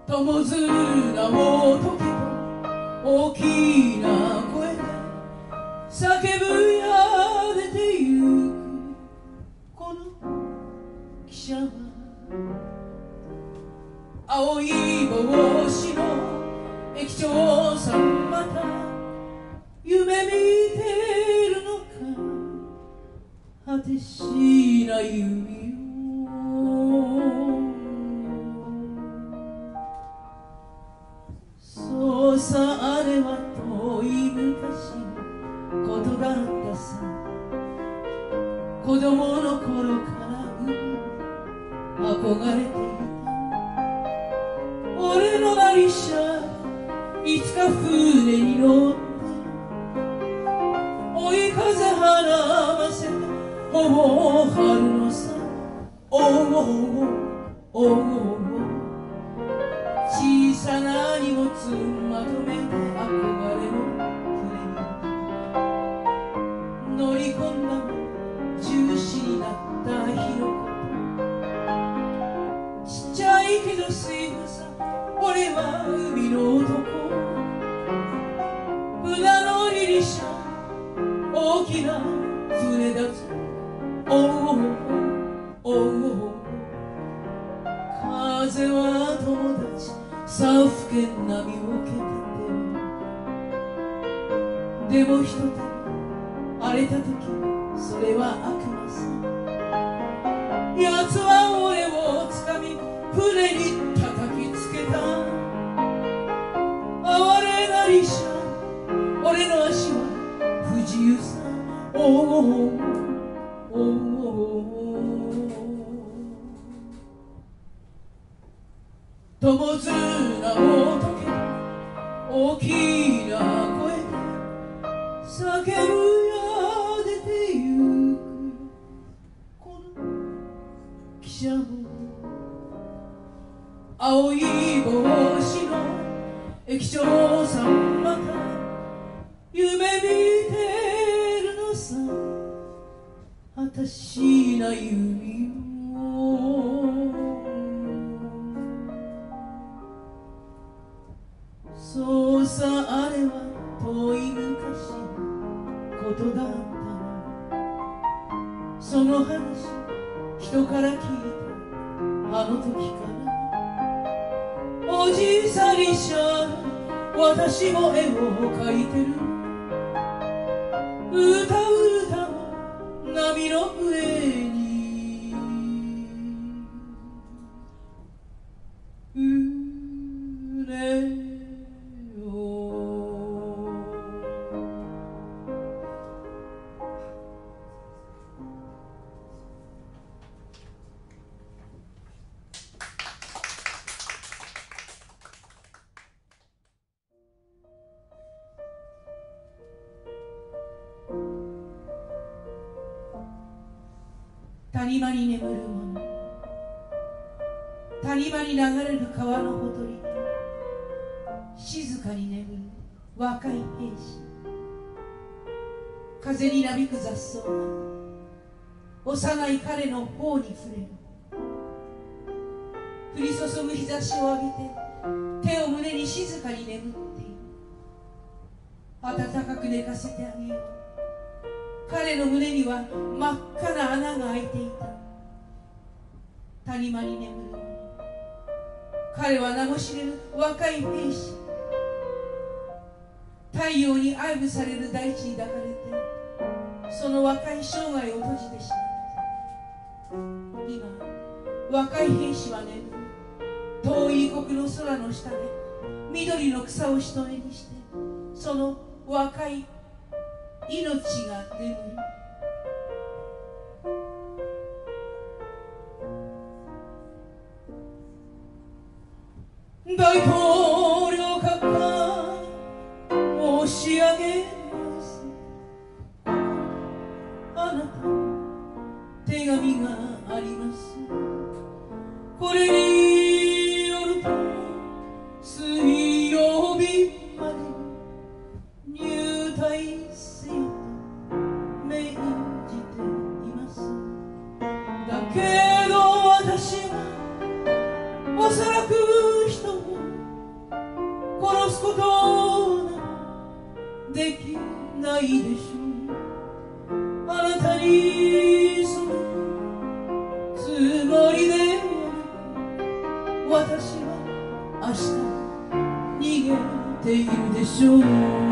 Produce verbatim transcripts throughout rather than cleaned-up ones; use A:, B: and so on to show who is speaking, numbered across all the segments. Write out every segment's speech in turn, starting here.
A: 友綱を解けと大きな声で叫ぶや出てゆくこの汽車は青い帽子の駅長さんまた夢見てるのか果てしない夢をそうさあれは遠い昔のことだったさ子供の頃から憧れていた俺のなりしゃいつか船に乗って追い風はらませてほぼ春のさおうおうおうおう小さな荷物まとめて憧れの船に乗り込んだジューシーになった日のことちっちゃいけど水夫さ俺は海の男船乗りにしゃ大きな船だぞおうおうおう風は友達さあふけ波を蹴ってでもひとたび荒れた時それは悪魔さ奴は俺をつかみ船に叩きつけた哀れなりしゃ俺の足は不自由さおうおうおう友綱を解け大きな声で叫ぶや出てゆくこの汽車も青い帽子の駅長さんまた夢見てるのさ果たしな夢をそうさあれは遠い昔ことだったなその話人から聞いたあの時からおじいさんにしゃ私も絵を描いてる歌う歌も波の上に谷間に眠る者谷間に流れる川のほとりで静かに眠る若い兵士風になびく雑草が幼い彼の頬に触れる降り注ぐ日差しを浴びて手を胸に静かに眠っている暖かく寝かせてあげよう彼の胸には真っ赤な穴が開いていた谷間に眠る者彼は名も知れぬ若い兵士太陽に愛撫される大地に抱かれてその若い生涯を閉じてしまった今若い兵士は眠る遠い異国の空の下で緑の草を一目にしてその若い命が眠る大統領閣下申し上げますあなた手紙がありますこれによると水曜日まで入隊せよと命じていますだけど私はおそらく人をすことなどできないでしょう。あなたにそのつもりでは私は明日逃げているでしょう。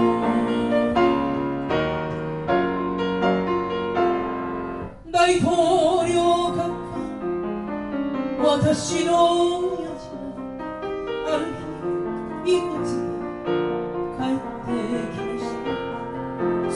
A: 大統領閣下、私の親父はある日遺骨で帰ってきました。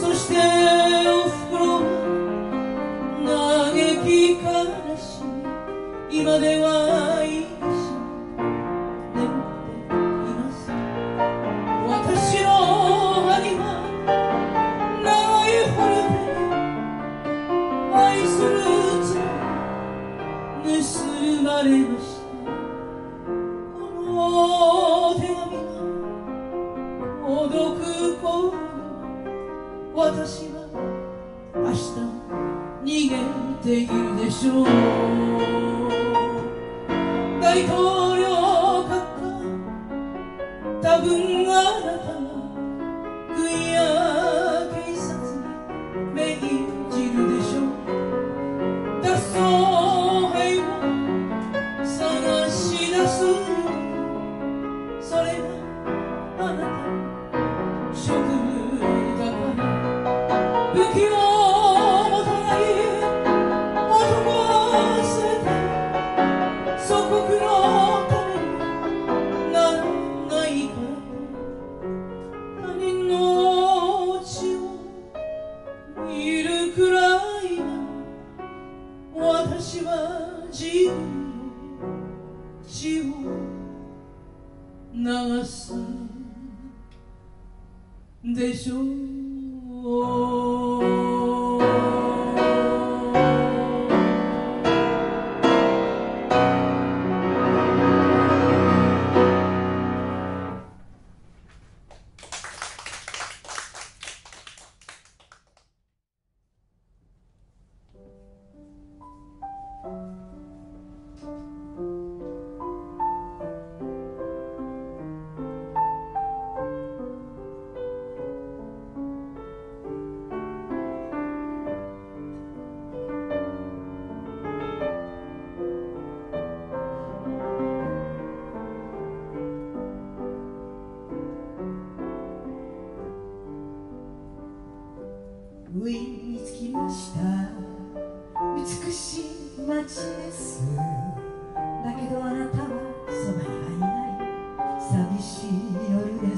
A: そしておふくろは嘆き悲しみ、今では一緒に眠っています。私の兄は長い春で愛する妻盗まれました。この手紙が届く頃私は明日逃げているでしょう。大統領閣下、多分あなたは軍や警察に命じるでしょう。脱走兵を探し出す、それがあなたの職務だから。武器を持たない男は全て祖国のためにならないから。他人の血を見るくらいなら私は自分の血を流すでしょう。
B: 上に着きました。美しい街です。だけどあなたはそばにはいない。寂しい夜です。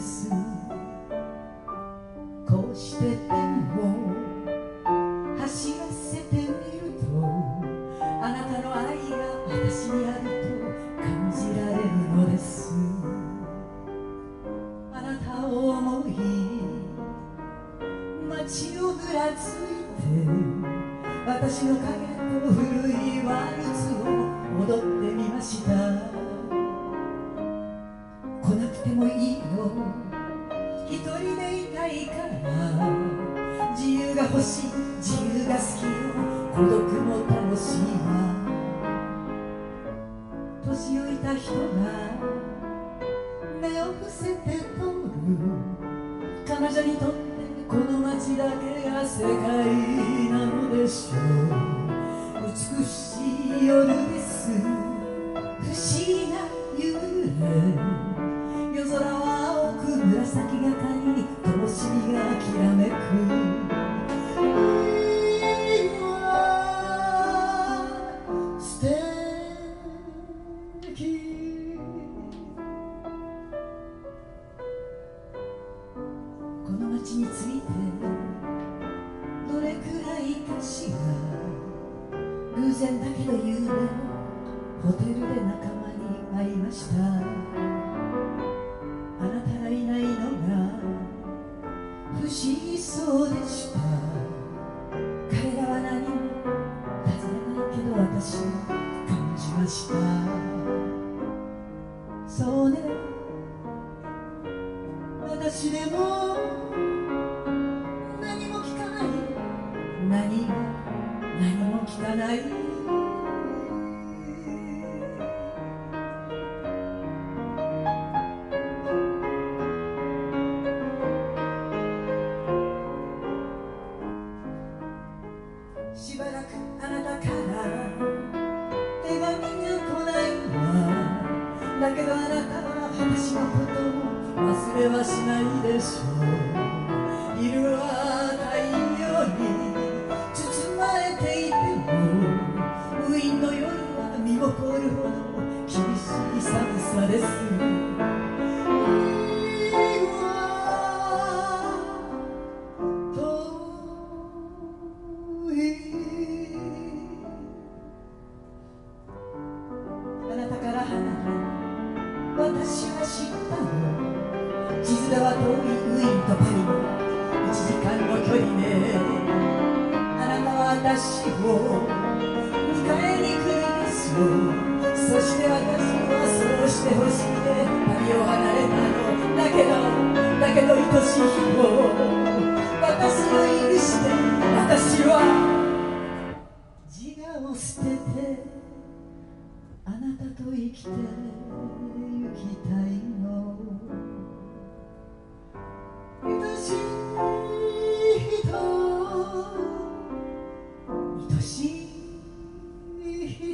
B: こうしてペンを走らせてみると、あなたの愛が私にあると感じられるのです。あなたを思い街をぶらついて、私の影と古いワルツを踊ってみました。来なくてもいいよ、一人でいたいから。自由が欲しい、自由が好きよ、孤独も楽しいわ。年老いた人が目を伏せて通る、彼女にとってこの街だけが世界なのでしょう。美しい夜です、不思議な夕暮れ。夜空は青く紫がかり、灯火がきらめく。今素敵。この街についてどれくらいかしら。偶然だけど夕べホテルで仲間に会いました。あなたがいないのが不思議そうでした。彼らは何も尋ねないけど私は感じました。そうね、私でも何も聞かない、何も何も聞かない。 れはしないでしょう。昼は太陽に包まれていても、ウィーンの夜は身も凍るほど厳しい寒さです。私は知ったの。地図では遠いウィーンとパリのいちじかんの距離で、あなたは私を迎えに来るでしょう。そして私はそうしてほしくて旅を離れたの。だけどだけど愛しい人、私を許して。私は自我を捨ててあなたと生きて行きたいの。愛しい人、愛しい人、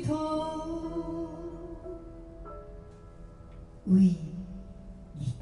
B: ウィーンにて。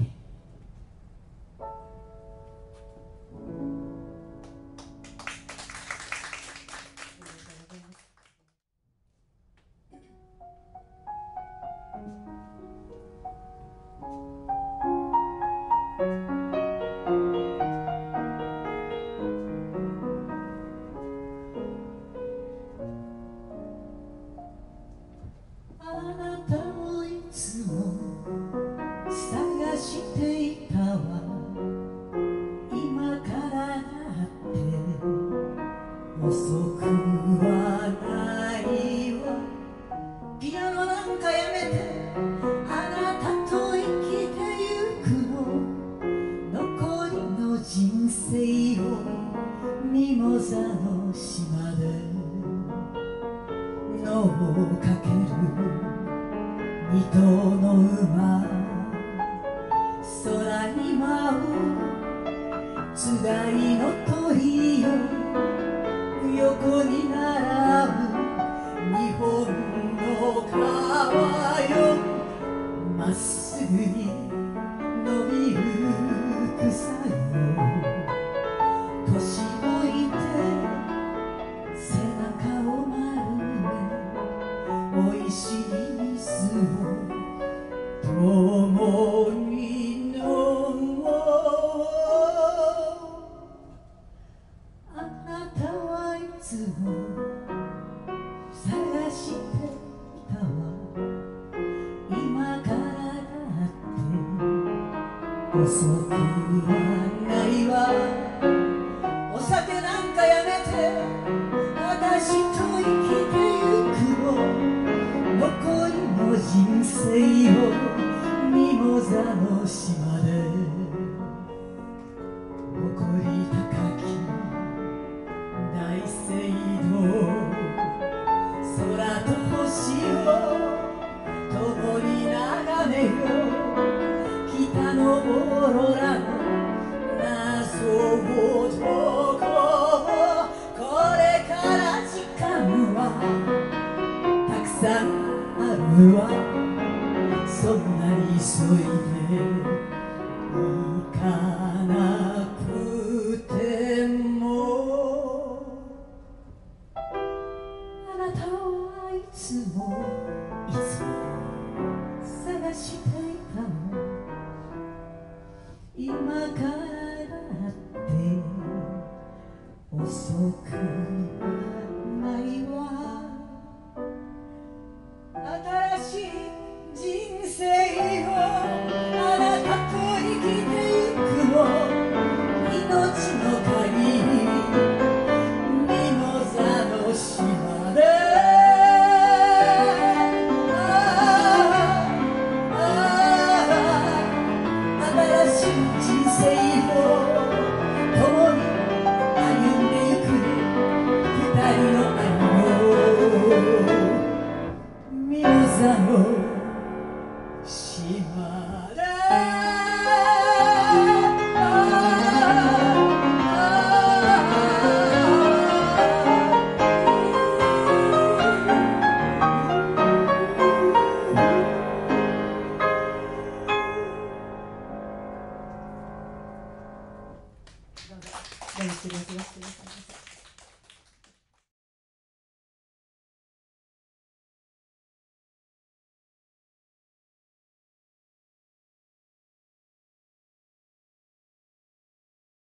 B: あなたをいつも探していたわ。今からだって遅くはないわ。ピアノなんかやめてあなたと生きてゆくの。残りの人生をミモザの島で野をかける二頭の馬、空に舞うつがいの鳥よ、横に並ぶ日本の川よ。まっすぐに伸びる草よ、年老いて背中を丸め、おいしい水を共に飲もう。あなたはいつも探していたわ。今からだって遅くはないわ。お酒なんかやめて私と生きてゆくの。残りの人生をミモザの島で、誇り高き大聖堂、空と星を共に眺めよう。北のオーロラの謎を解こう。これから時間はたくさんあるわ。そんなに急いで行かなくても。あなたはいつもいつも探していたの。今からだって遅くはないわ。新しい人生をあなたと生きてゆくの。命の限りミモザの島で。新しい人生を